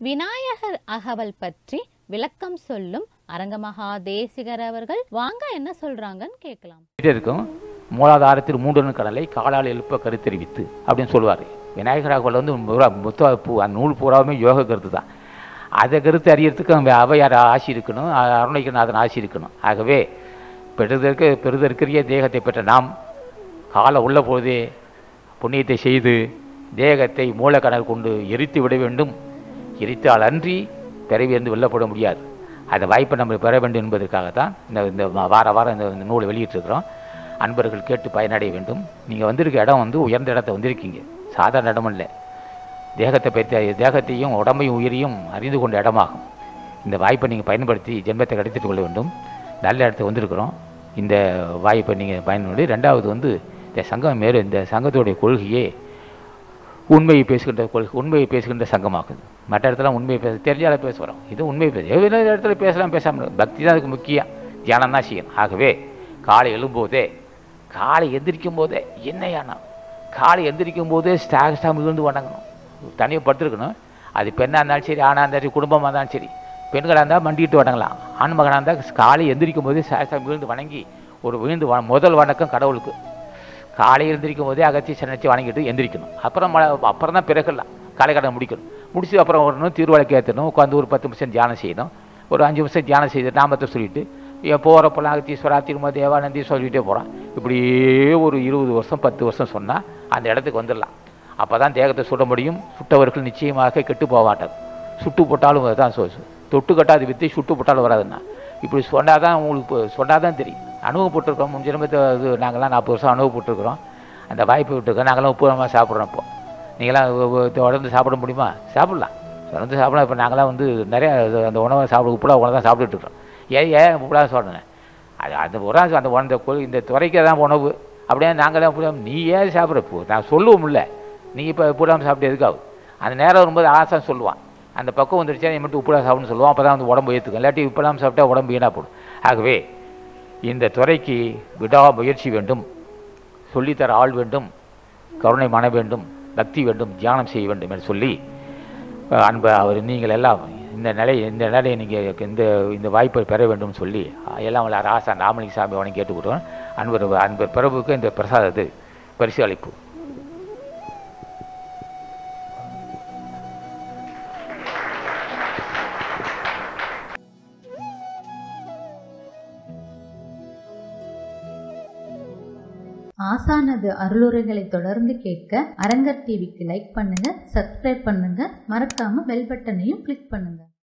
விநாயகர் அகவல் பற்றி விளக்கம் சொல்லும் அரங்கமகா தேசிகர் அவர்கள் வாங்க என்ன சொல்றாங்கன்னு கேட்கலாம். இருக்கும் மூலாதாரத்தில் 3 கடலை காலால் எழுப்ப கருத்தெரிவித்து அப்படின்னு சொல்லுவார். விநாயகர் அகவல் வந்து அந்த நூல் பூராவுமே யோக கருத்து தான். அதை கருத்து அறியறதுக்கு அவையார் ஆசி இருக்கணும், அருணைக்கநாதன் ஆசி இருக்கணும். ஆகவே பெறுதற்கரிய தேகத்தை பெற்ற நாம் கால உள்ள போதே புண்ணியத்தை செய்து தேகத்தை மூலக்கணல் கொண்டு எரித்து விட வேண்டும். எரித்தால் அன்றி பிறவியிருந்து வெல்லப்பட முடியாது. அந்த வாய்ப்பை நம்ம பெற வேண்டும் என்பதற்காகத்தான் இந்த வாரம் இந்த நூலை வெளியிட்டிருக்கிறோம். அன்பர்கள் கேட்டு பயனடைய வேண்டும். நீங்கள் வந்திருக்க இடம் வந்து உயர்ந்த இடத்தை வந்திருக்கீங்க, சாதாரண இடம் இல்லை. தேகத்தையும் உடம்பையும் உயிரையும் அறிந்து கொண்ட இடமாகும். இந்த வாய்ப்பை நீங்கள் பயன்படுத்தி ஜென்மத்தை கிடைத்துக் கொள்ள வேண்டும். நல்ல இடத்தை வந்திருக்கிறோம். இந்த வாய்ப்பை நீங்கள் பயன்படுத்தி. ரெண்டாவது வந்து இந்த சங்கம் இந்த சங்கத்துடைய கொள்கையே உண்மையை பேசுகின்ற சங்கமாகுது. மற்ற இடத்துல உண்மையை தெரிஞ்சால பேசுகிறோம். இது உண்மையை எவ்வளோ இடத்துல பேசலாம், பேசாமல் பக்தி தான் அதுக்கு முக்கியம், தியானம் தான் செய்யணும். ஆகவே காலை எழும்போதே, காலை எந்திரிக்கும் போதே காலை எந்திரிக்கும் போதே ஸ்டாக் விழுந்து வணங்கணும். தனியாக படுத்துருக்கணும். அது பெண்ணாக இருந்தாலும் சரி, ஆணாக இருந்தாலும் சரி, குடும்பமாக இருந்தாலும் சரி. பெண்களாக இருந்தால் மண்டிட்டு வணங்கலாம். ஆண் மகனாக இருந்தால் காலை எந்திரிக்கும் போதே ஸ்டாக் விழுந்து வணங்கி முதல் வணக்கம் கடவுளுக்கு. காலை எழுந்திரிக்கும் போதே அகத்தி சனச்சி வணங்கிட்டு எந்திரிக்கணும். அப்புறம் தான் பிறகுலாம் காலை கடை முடிக்கணும். முடிச்சு அப்புறம் வரணும், திருவிளக்கு ஏற்றணும், உட்காந்து ஒரு 10 நிமிஷம் தியானம் செய்யணும். ஒரு 5 நிமிஷம் தியானம் செய்து நாமத்தை சொல்லிவிட்டு போகிறப்பெல்லாம் அகத்தீஸ்வரா திரும்ப தேவானந்தி சொல்லிகிட்டே போகிறான். இப்படியே ஒரு 20 வருஷம் 10 வருஷம் சொன்னால் அந்த இடத்துக்கு வந்துடலாம். அப்போ தான் தேகத்தை சுட முடியும். சுட்டவர்கள் நிச்சயமாக கெட்டு போவாட்டார். சுட்டு போட்டாலும் தான் தொட்டு கட்டாது வித்தை சுட்டு போட்டாலும் வராதுன்னா இப்படி சொன்னால் தான் உங்களுக்கு சொன்னால் தான் தெரியும். அனுபவப்பட்டிருக்கோம். முன்ஜென்மத்தை இது நாங்கள்லாம் 40 வருஷம் அனுபவப்பட்டிருக்கிறோம். அந்த வாய்ப்பை விட்டுருக்கோம். நாங்களாம் உப்புரமாக சாப்பிட்றோம். இப்போ நீங்களாம் தொடர்ந்து சாப்பிட முடியுமா? சாப்பிட்லாம், தொடர்ந்து சாப்பிடலாம். இப்போ நாங்களாம் வந்து நிறையா அந்த உணவை உப்புலா உணவை தான் சாப்பிட்டுருக்கோம். ஏன் உப்புலா சொல்கிறேன், அந்த உரம் இந்த துறைக்கு தான் உணவு. அப்படியே நாங்களாம் நீ ஏன் சாப்பிட்றப்போ நான் சொல்லுவோம் இல்லை, நீ இப்போ உப்புலாமல் சாப்பிட்டு எதுக்காகும். அந்த நேரம் வரும்போது ஆசான் சொல்லுவான், அந்த பக்கம் வந்துருச்சா நீ மட்டும் உப்புலா சாப்பிட்ணுன்னு சொல்லுவான். அப்போ தான் வந்து உடம்பு ஏற்றுக்கும். இல்லாட்டி உப்புலாம் சாப்பிட்டா உடம்பு வீணாக போடும். ஆகவே இந்த துறைக்கு விடாமுயற்சி வேண்டும், சொல்லித்தர ஆள் வேண்டும், கருணை மன வேண்டும், பக்தி வேண்டும், தியானம் செய்ய வேண்டும் என்று சொல்லி அவர் நீங்கள் எல்லாம் இந்த நிலையை நீங்கள் இந்த வாய்ப்பை பெற வேண்டும் சொல்லி எல்லாம் ராசா ராமலிங்க சாமி அவனை கேட்டுக்கிட்டோம். அன்பர் பிரபுக்கு இந்த பிரசாதத்தை பரிசு அளிப்பு. ஆசானது அருளுரைகளை தொடர்ந்து கேட்க அரங்கர் டிவிக்கு லைக் பண்ணுங்க, சப்ஸ்கிரைப் பண்ணுங்க, மறக்காம பெல் பட்டனையும் கிளிக் பண்ணுங்க.